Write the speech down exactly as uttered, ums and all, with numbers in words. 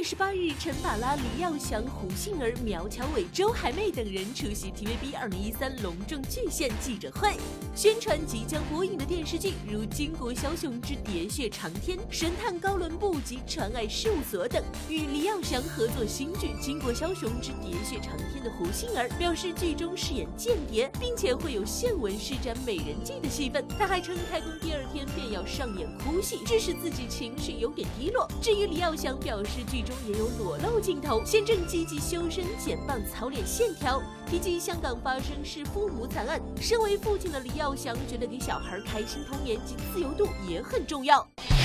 月十八日，陈宝拉、黎耀祥、胡杏儿、苗侨伟、周海媚等人出席 T V B 二零一三隆重巨献记者会，宣传即将播映的电视剧如《巾帼枭雄之喋血长天》、《神探高伦部》及《传爱事务所》等。与黎耀祥合作新剧《巾帼枭雄之喋血长天》的胡杏儿表示，剧中饰演间谍，并且会有现文施展美人计的戏份。他还称开工第二天便要上演哭戏，致使自己情绪有点低落。至于黎耀祥表示，剧中也有裸露镜头，现正积极修身减磅操练线条。提及香港发生弑父母惨案，身为父亲的黎耀祥觉得给小孩开心童年及自由度也很重要。